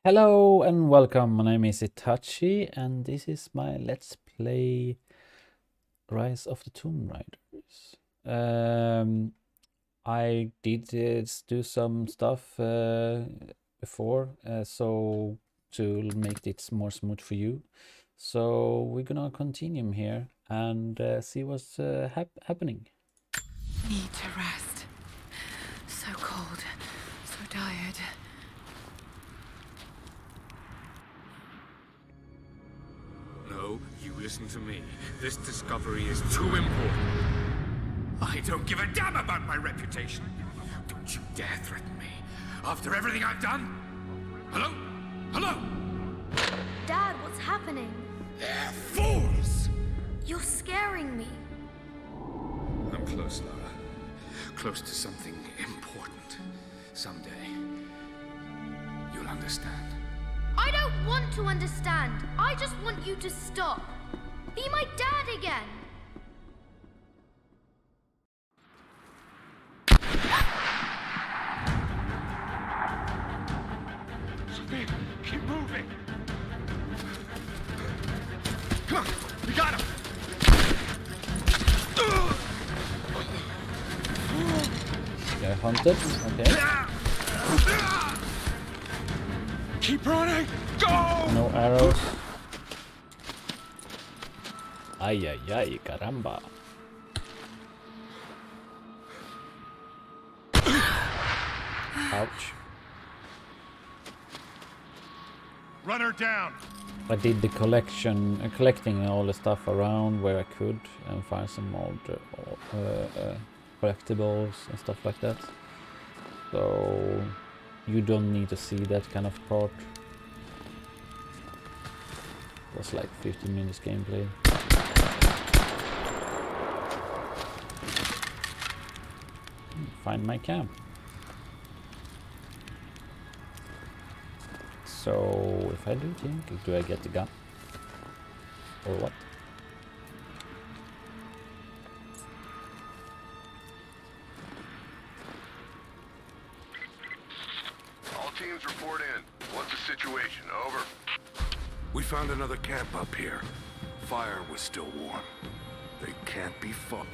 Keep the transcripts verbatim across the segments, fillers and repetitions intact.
Hello and welcome, my name is Itachi and this is my Let's Play Rise of the Tomb Raiders. Um, I did uh, do some stuff uh, before, uh, so to make it more smooth for you. So we're gonna continue here and uh, see what's uh, hap happening. Need to rest. So cold, so tired. No, you listen to me. This discovery is too important. I don't give a damn about my reputation. Don't you dare threaten me. After everything I've done? Hello? Hello? Dad, what's happening? They're fools! You're scaring me. I'm close, Lara. Close to something important. Someday, you'll understand. I don't want to understand. I just want you to stop. Be my dad again. Sophia, keep moving! Come on, we got him! They're hunted, okay. Keep running! Go! No arrows. Ay ay ay, caramba. Ouch. Run her down! I did the collection, uh, collecting all the stuff around where I could and find some old uh, uh, collectibles and stuff like that. So you don't need to see that kind of part. It was like fifteen minutes gameplay. Find my camp. So if I do think, do I get the gun? Or what? All teams report in. What's the situation? Over. We found another camp up here. Fire was still warm. They can't be fought.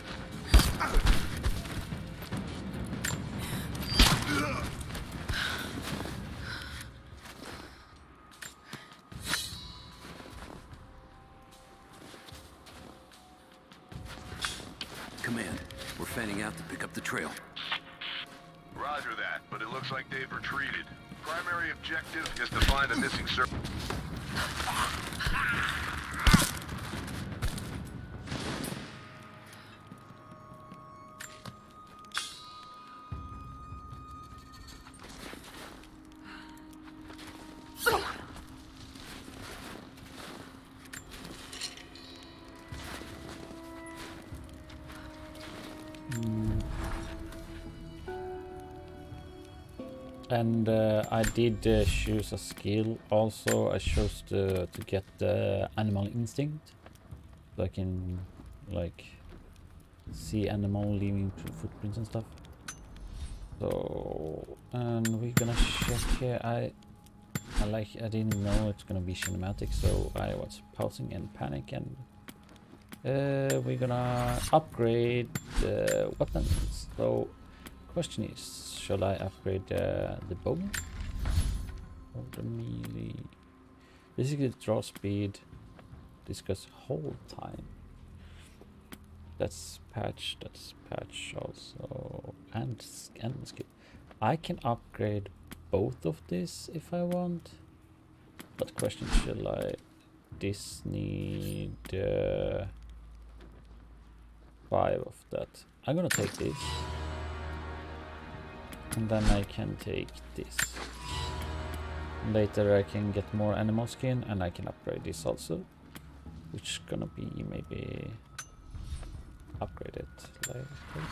Command, we're fanning out to pick up the trail. Roger that, but it looks like they've retreated. Primary objective is to find a missing ser- And uh, I did uh, choose a skill also. I chose to, to get the animal instinct, so I can like see animal leaving footprints and stuff. So, and we're gonna check here. I I like I didn't know it's gonna be cinematic, so I was pausing and panic, and uh, we're gonna upgrade the weapons. So question is, shall I upgrade uh, the bow or the melee? Basically, draw speed, discuss hold time. That's patch. That's patch also, and scan skill. I can upgrade both of this if I want. But question, shall I? This need uh, five of that. I'm gonna take this. And then I can take this. Later I can get more animal skin and I can upgrade this also. Which is gonna be maybe upgraded later.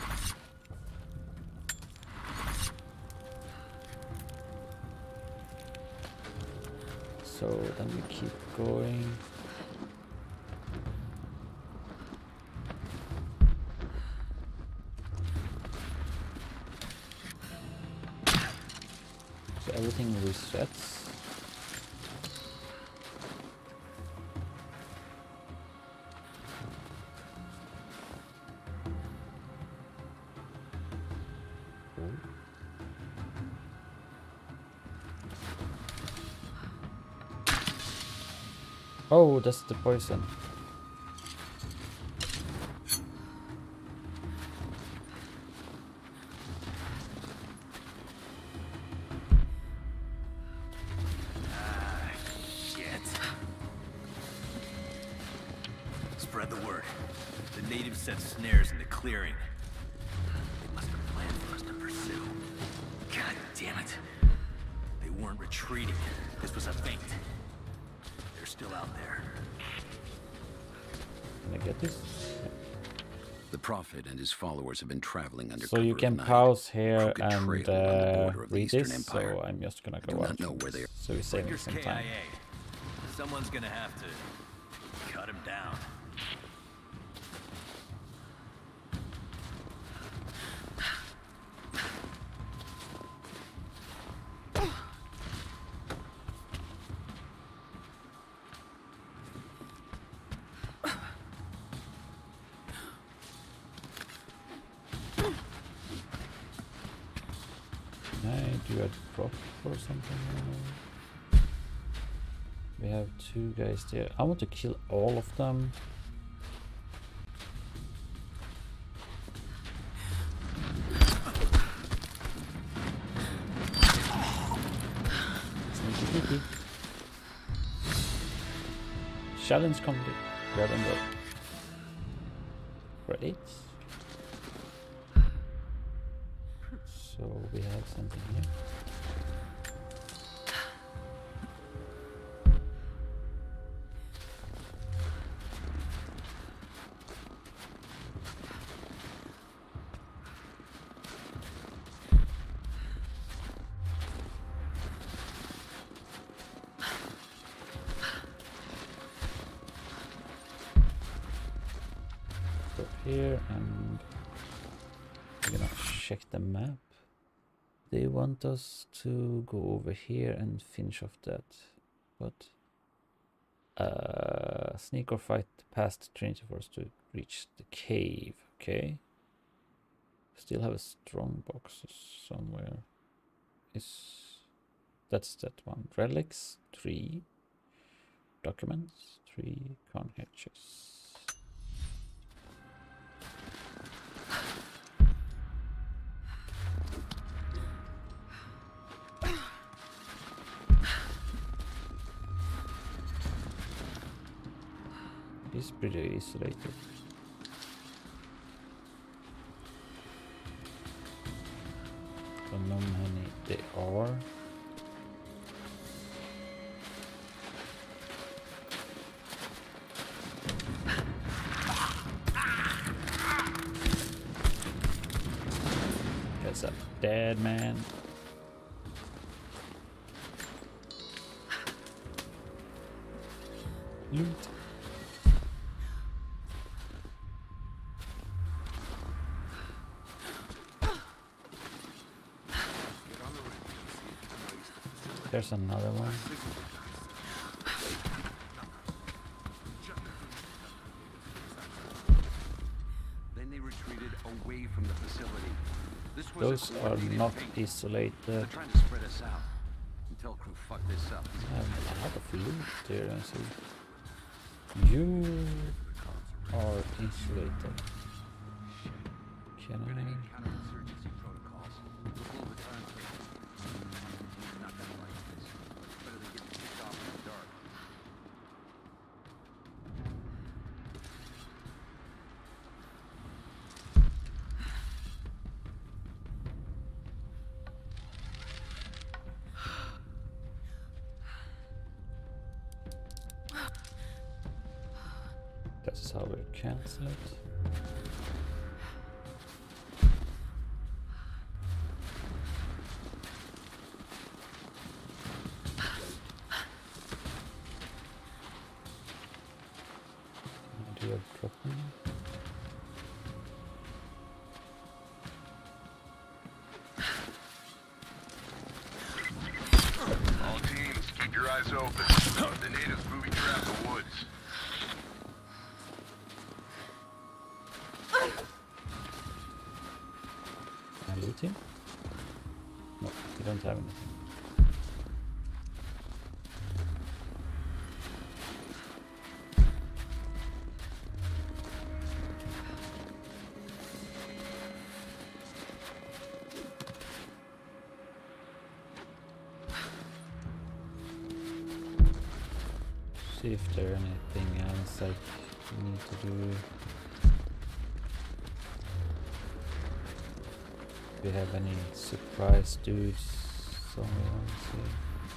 So then we keep going. So everything resets. Oh, that's the poison. Spread the word. The natives set snares in the clearing. They must have planned for us to pursue. God damn it. They weren't retreating. This was a feint. They're still out there. Can I get this? The Prophet and his followers have been traveling under So cover you can of night. pause here Crooked and trail along the uh, border of the read Eastern this. Empire. So I'm just gonna I do go not out. know where they are. So we're saving some time. Someone's gonna have to cut him down. Can I do a drop or something? We have two guys there. I want to kill all of them. Sneaky sneaky. Challenge complete. Grab and go. Great. So we have something here. Go here and we're gonna check the map. They want us to go over here and finish off that, but uh, sneak or fight past Trinity for us to reach the cave. Okay. Still have a strong box somewhere. Is that's that one? Relics three, documents three, con hatches. It's pretty isolated. Don't know how many they are. That's a dead man. Loot. There's another one. Then they retreated away from the facility. This was Those a are coordinated not feint. isolated. They're trying to spread us out. Intel crew fucked this up. I have a lot of loot there. I see. You are insulated. Can We're gonna need I? counterinsurgency protocols. We'll blow the time. Not gonna like this. Better than getting kicked off in the dark. That's how we cancel it. Do a dropping? All teams, keep your eyes open. The natives moving throughout the woods. Can I loot him? No, we don't have anything. See if there anything else like we need to do. If we have any surprise dudes somewhere. Let's see.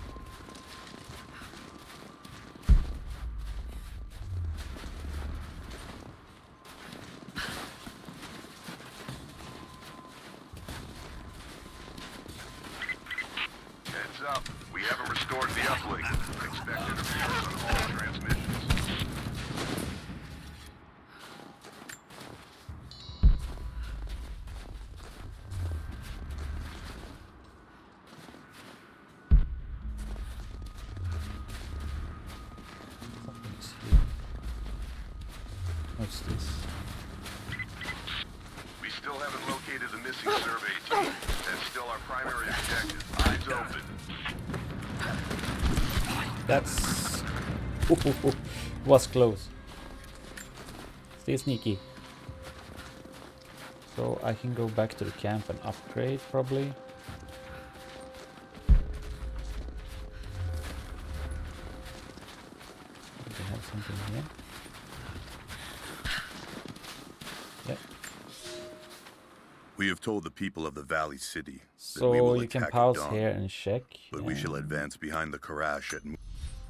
Up. We haven't restored the uplink. Expect interference on all transmissions. Something's here. What's this? We still haven't located the missing survey team. That's still our primary objective. Eyes open. That's was close. Stay sneaky. So I can go back to the camp and upgrade probably. Do we have something here? Yep. We have told the people of the Valley City that So we will you can attack at pause dawn, here and check. but we shall advance behind the Karash at mo-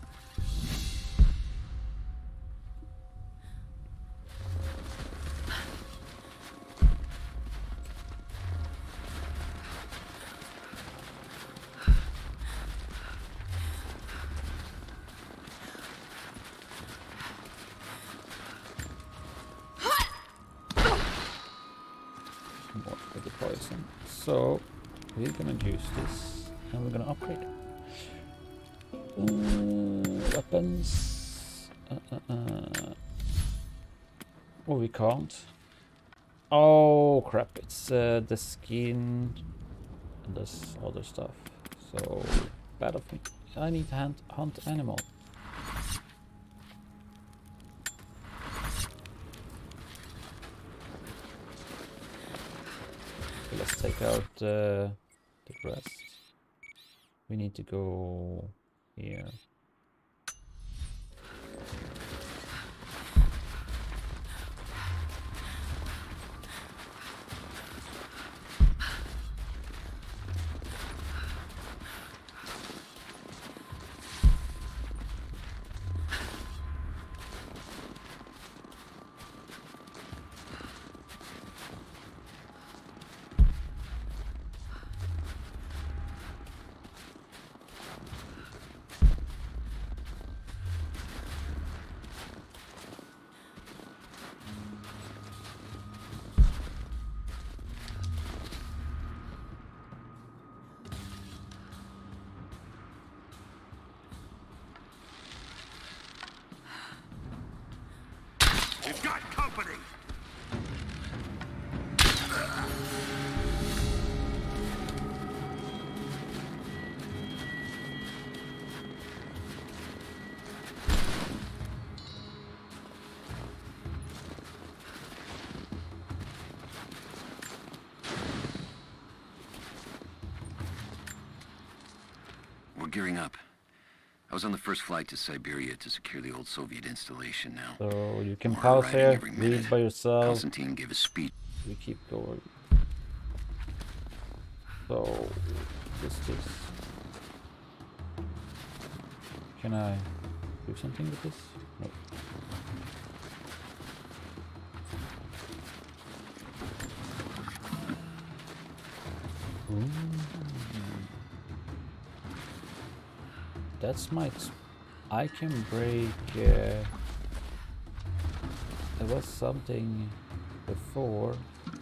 more for the poison. So we're gonna use this and we're gonna upgrade. Uh, weapons. Uh, uh, uh. Oh, we can't. Oh crap! It's uh, the skin and this other stuff. So bad of me. I need to hunt, hunt animal. Let's take out uh, the rest. We need to go here. We've got company! We're gearing up. I was on the first flight to Siberia to secure the old Soviet installation now. So you can More pause arriving here, every minute. read by yourself. Constantine gave a speech. We keep going. So this this. Can I do something with this? Nope. Ooh. That's my. I can break. Uh, there was something before.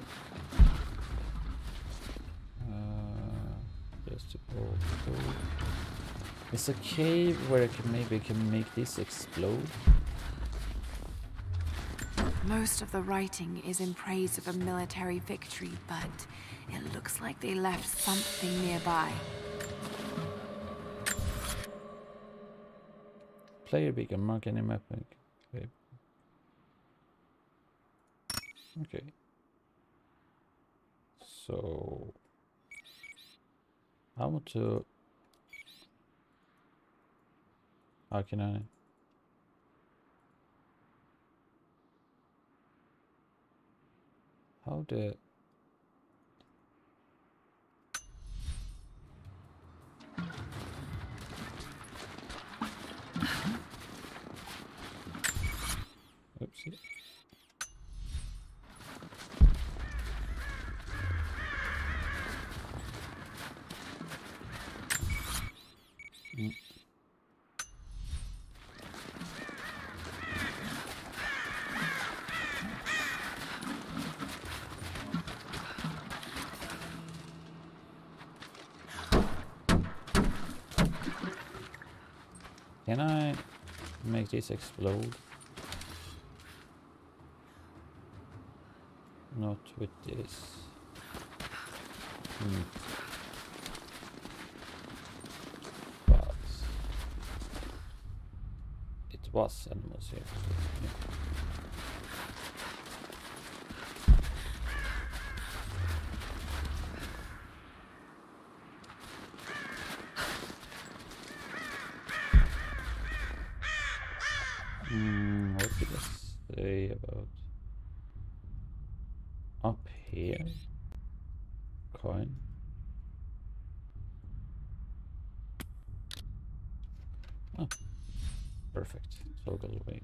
Uh, just to go through. It's a cave where I can maybe can make this explode. Most of the writing is in praise of a military victory, but it looks like they left something nearby. Player beacon, mark any map. Okay. Okay. So I want to. How can I? How the... Oopsie. Mm. Can I make this explode? Not with this. Hmm. But it was animals here. Yeah. Hmm, what did I say about up here? Coin. Oh, perfect. Toggle away.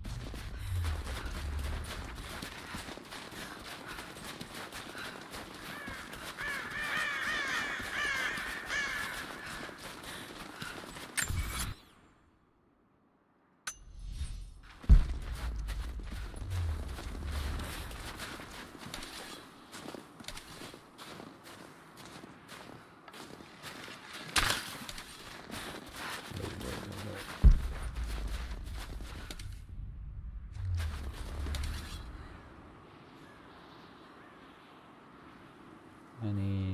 I need...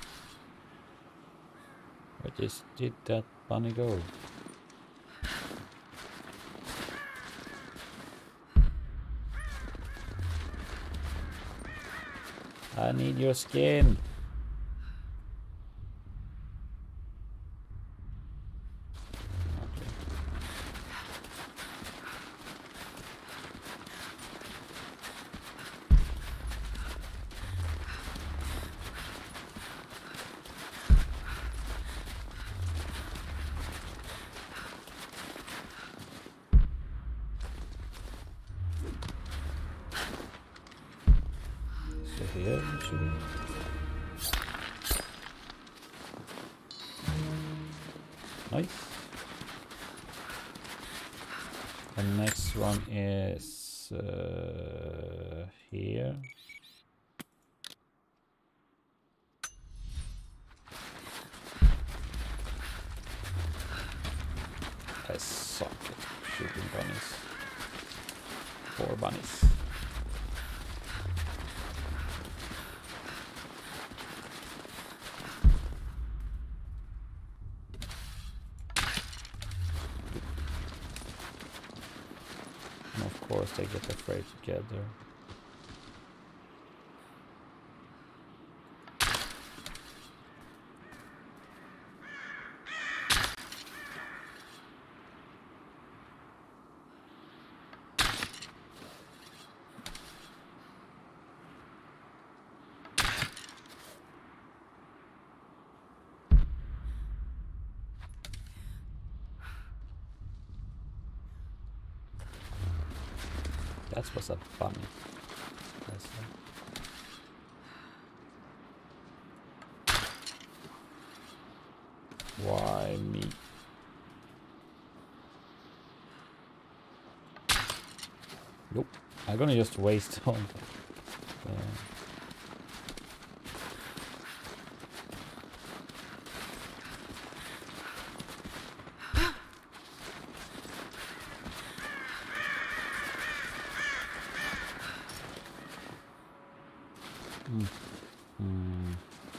Where just did that bunny go? I need your skin. Here, should nice. The next one is uh, here. I suck at shooting bunnies. Four bunnies. Of course they get afraid together. That was a bunny. That's a... Why me? Nope. I'm gonna just waste all that. Uh, Mm. Mm.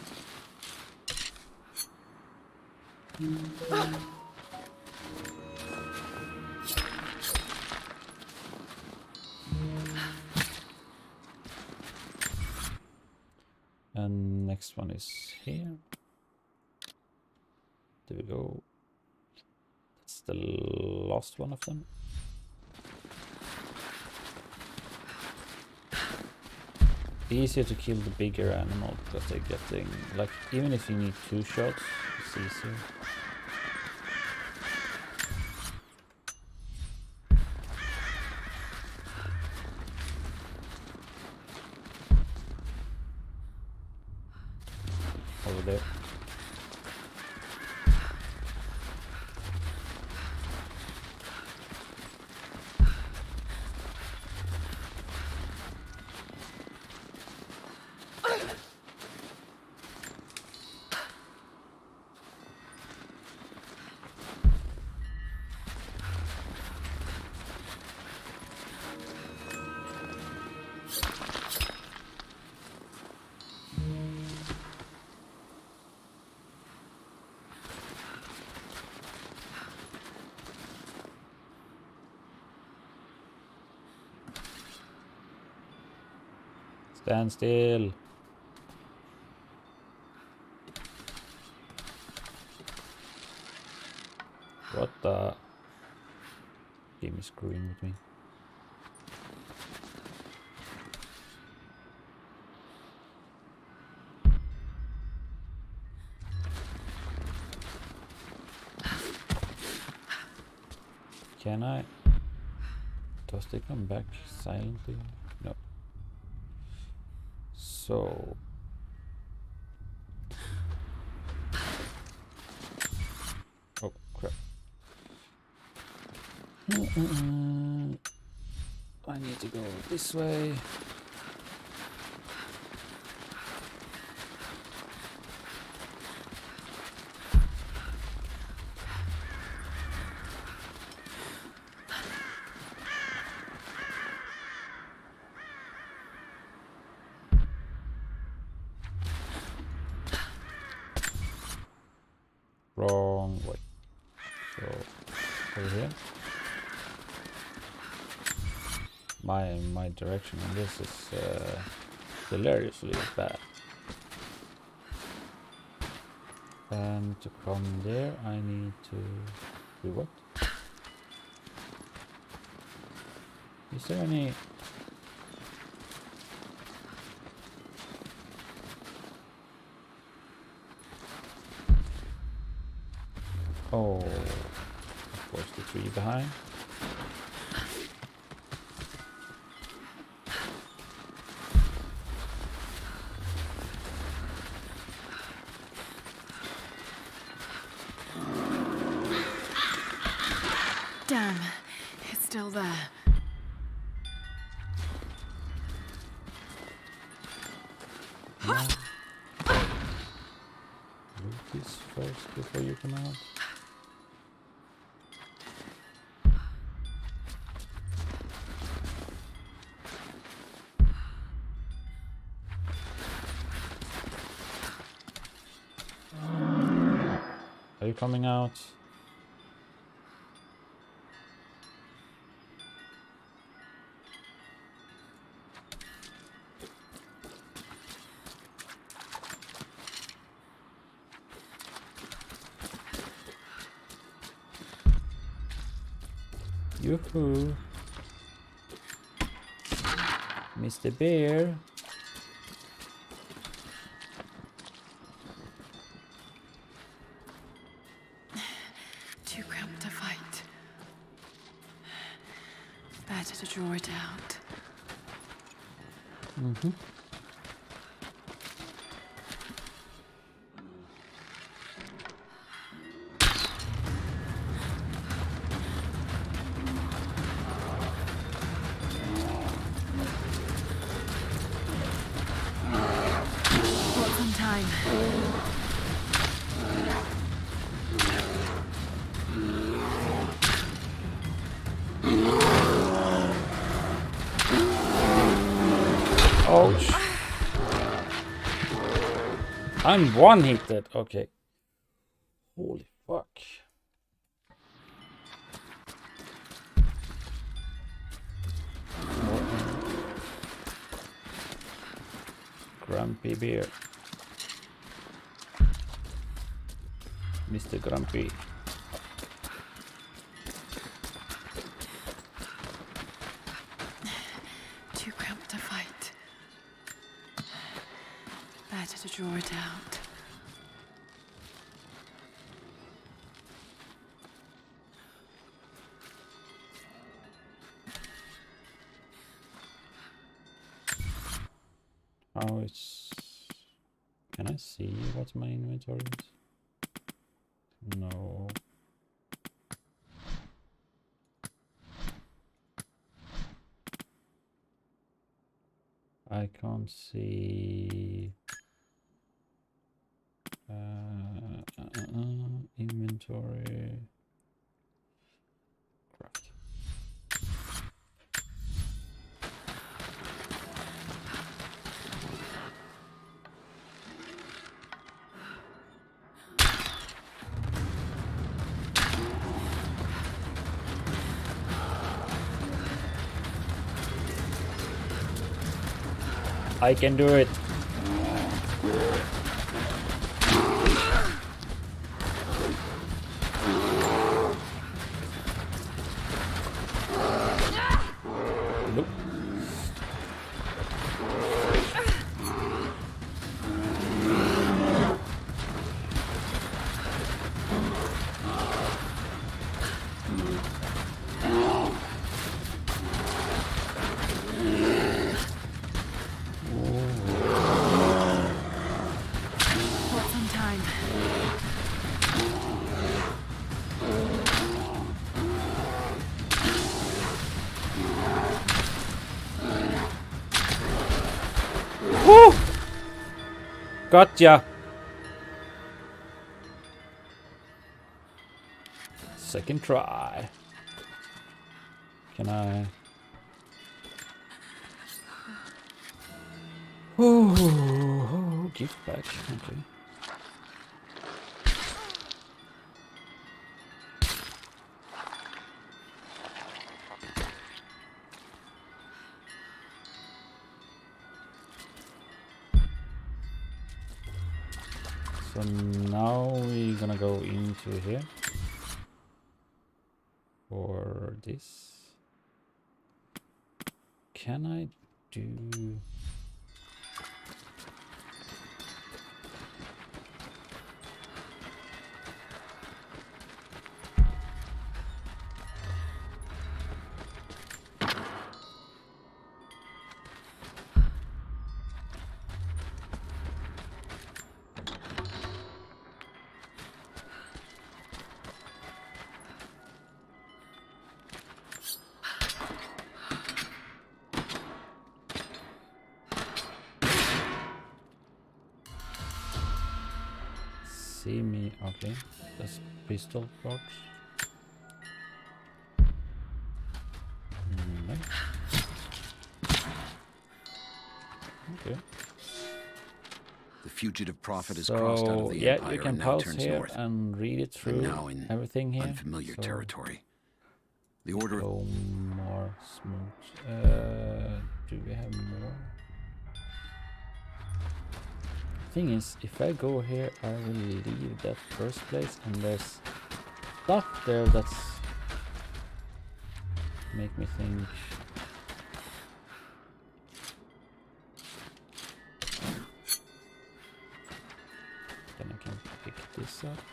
And next one is here. There we go. That's the last one of them. easier to kill the bigger animal because they're getting, like, even if you need two shots, it's easier. Over there. Stand still. What the? Game is screwing with me. Can I? Does they come back silently? No. So oh crap. Mm-mm-mm. I need to go this way. Wrong way. So over here. My my direction on this is uh, hilariously bad. And to come there, I need to do what? Is there any? Oh, of course, the tree behind. Damn, it's still there. No. Loot this first before you come out. Are you coming out? Yoo-hoo. Mister Bear. Too cramped to fight. Better to draw it out. Mm-hmm. Got some time. Ouch. I'm one hit. Okay. Holy fuck. Grumpy Bear. Mister Grumpy. Too cramped to fight. draw it out. Oh, it's... Can I see what my inventory is? No. I can't see... Uh, uh, uh, uh, inventory... Craft. I can do it. Nope. What's on time? Woo! Gotcha. Second try. Can I? Oh, gift back. Okay. So now we're gonna go into here for this. Can I do? See me, okay. That's pistol box. No. Okay. The fugitive prophet has So, crossed out of the yeah, Empire you can and now pause turns here north. and read it through now in everything here. Unfamiliar So territory. The order. go more smooth. Uh, do we have more? Thing is, if I go here, I will leave that first place, and there's stuff there that's make me think. Then I can pick this up.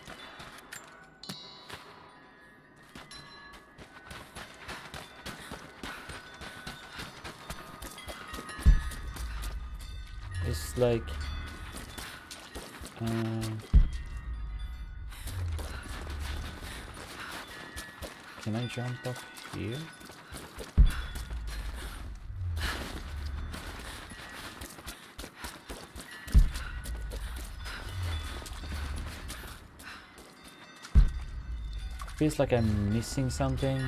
It's like uh, can I jump up here? Feels like I'm missing something.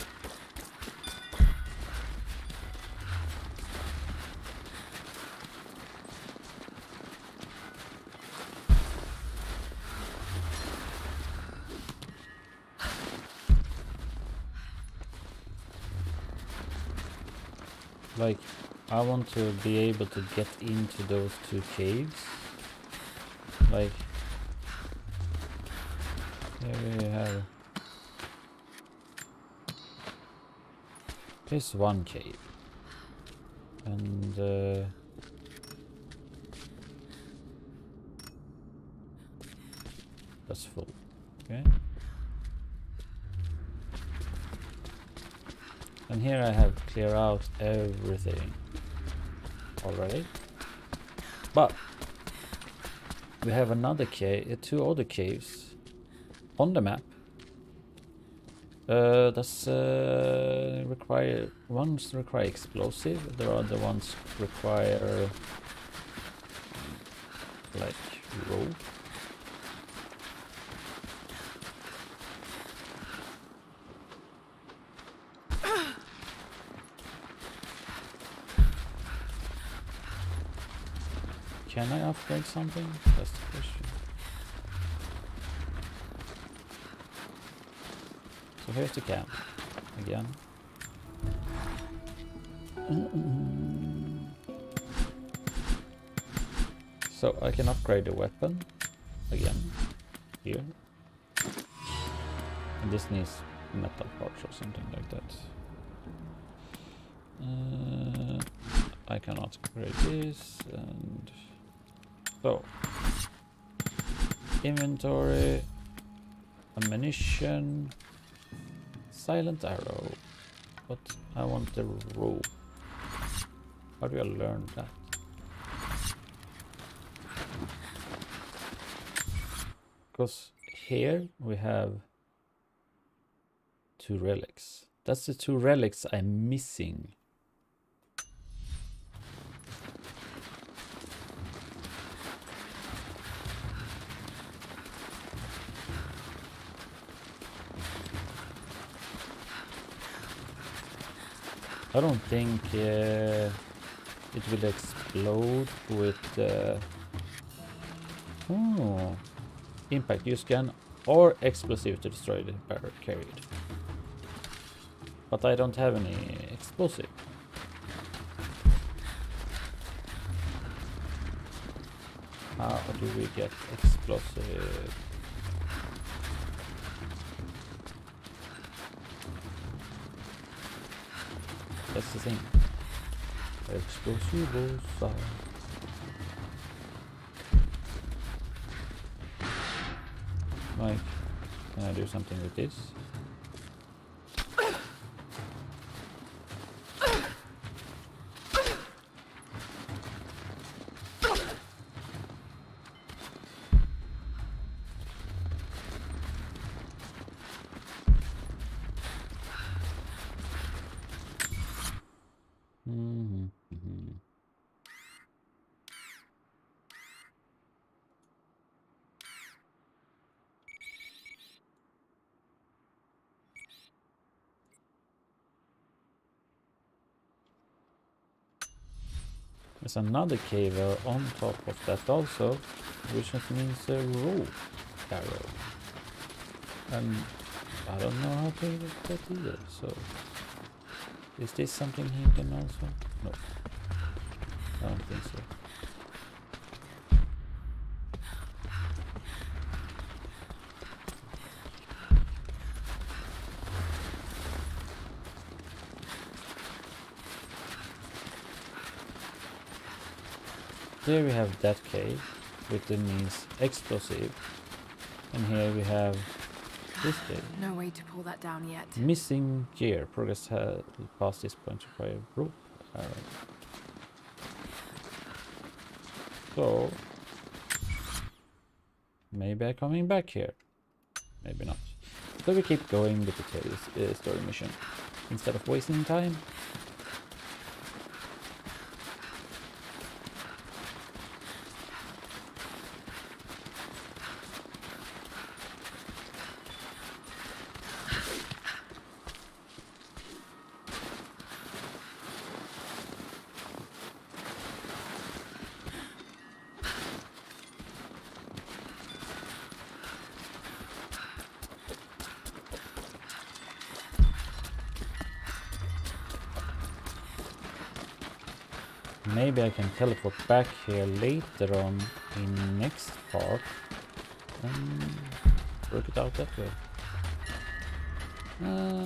Like, I want to be able to get into those two caves. Like, here we have. Here's one cave. And, uh, That's full. Okay. And here I have cleared out everything already. But we have another cave, two other caves on the map. Uh, that's uh, require ones require explosive. The other ones require like rope. Can I upgrade something? That's the question. So here's the camp again. So I can upgrade the weapon again here. And this needs metal parts or something like that. Uh, I cannot upgrade this, and so inventory, ammunition, silent arrow, but I want the rope. How do I learn that? Because here we have two relics. That's the two relics I'm missing. I don't think uh, it will explode with uh, oh, impact. Use gun or explosive to destroy the barrel carried. But I don't have any explosive. How do we get explosive? That's the thing. Explosivosa. Like, can I do something with this? There's another cave on top of that also, which just means a rope arrow. And I don't know how to get that either, so... Is this something he can also? No. I don't think so. Here we have that cave, which means explosive, and here we have this cave. No way to pull that down yet. Missing gear. Progress has past this point require rope arrow. So maybe I'm coming back here. Maybe not. So we keep going with the uh, story mission instead of wasting time. Maybe I can teleport back here later on in next part and work it out that way. Uh,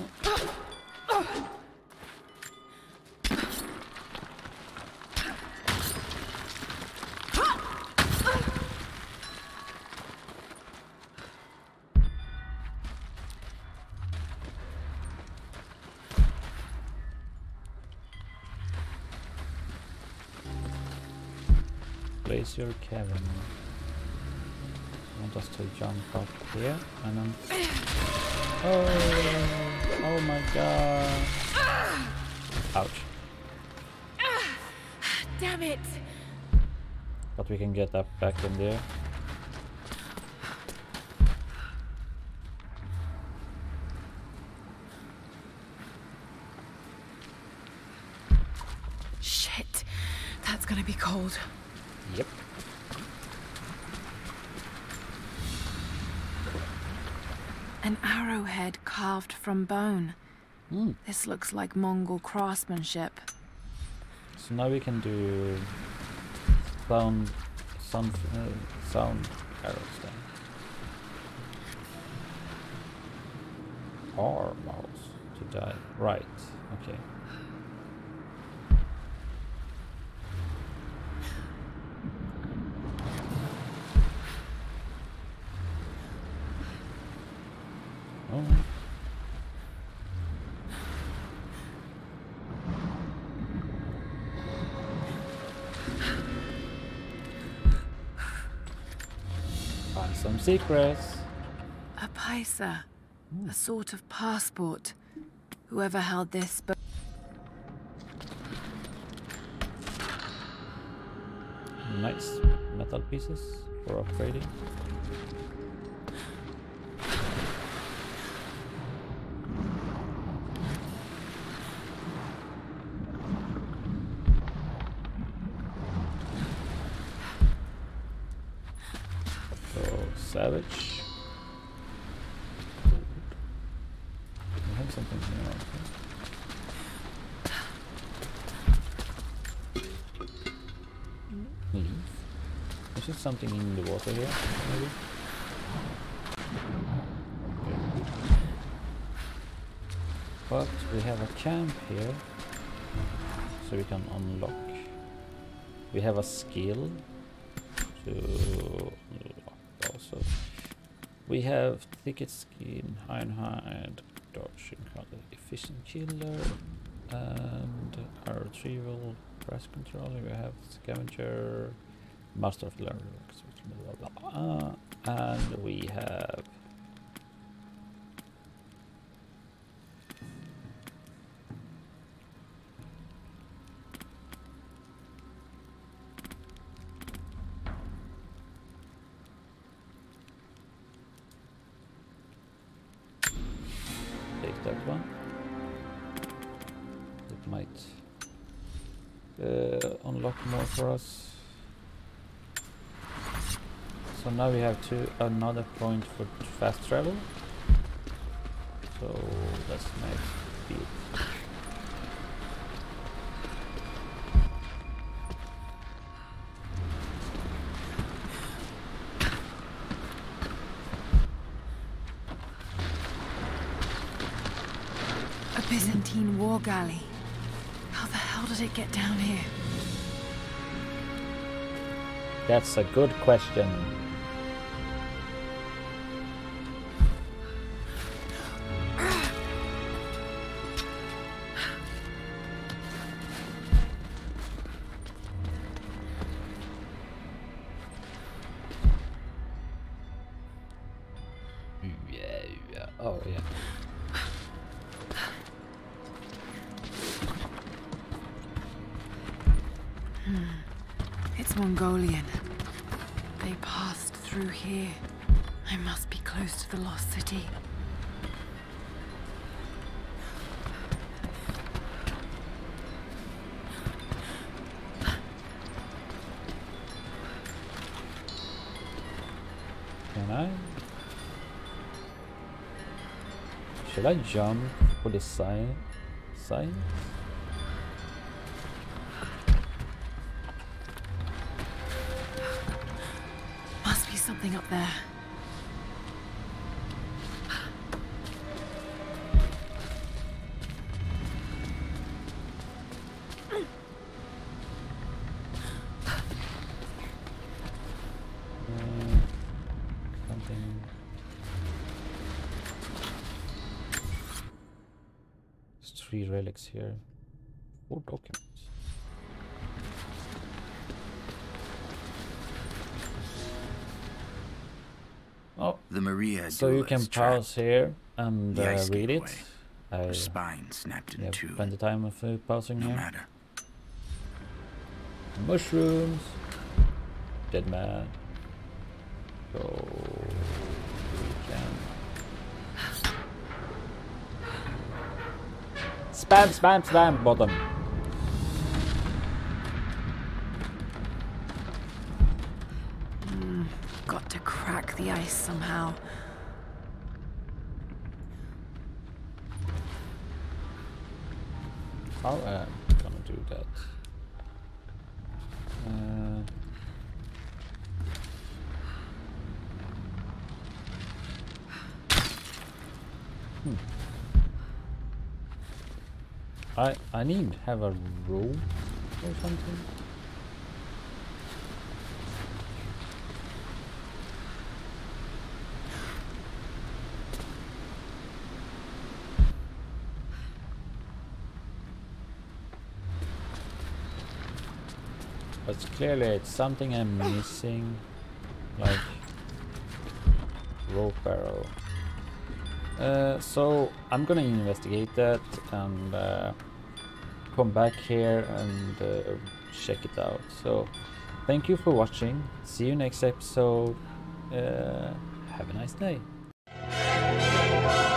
Place your cabin. I want us to jump up here and then. Oh! Oh my god! Ouch. Damn it! But we can get that back in there. Shit, that's gonna be cold. Yep. An arrowhead carved from bone. Mm. This looks like Mongol craftsmanship. So now we can do sound, sound, uh, sound arrows then. Or mouse to die. Right. Okay. Oh. Find some secrets. A paisa. A sort of passport. Whoever held this but Nice metal pieces for upgrading. Savage. We have something here. Okay. Leaf. Is there something in the water here? Maybe. Okay. But we have a camp here, so we can unlock. We have a skill to unlock. Also, we have thicket skin, ironhide, dodge, encounter, efficient killer, and our retrieval, press controller. We have scavenger, master of learning, blah blah blah, uh, and we have that one. It might uh, unlock more for us. So now we have to another point for fast travel. So let's make speed. Byzantine war galley. How the hell did it get down here? That's a good question. Yeah, yeah. Oh, yeah. It's Mongolian. They passed through here. I must be close to the lost city. Can I? Should I jump for the sign? Sign? Something up there. Uh, something. There's three relics here. Four documents. Oh, The Maria so you Doula can is trapped. pause here and The uh, ice read it. gateway. I Her spine snapped in have two. plenty of time of uh, pausing No here. matter. Mushrooms. Dead man. So we can spam, spam, spam. Bottom. Mm, got to crack the ice somehow. How am I gonna do that? Uh, hmm. I I need to have a rope or something. But clearly it's something I'm missing, like rope barrel. Uh, so I'm gonna investigate that and uh, come back here and uh, check it out. So thank you for watching. See you next episode. Uh, have a nice day.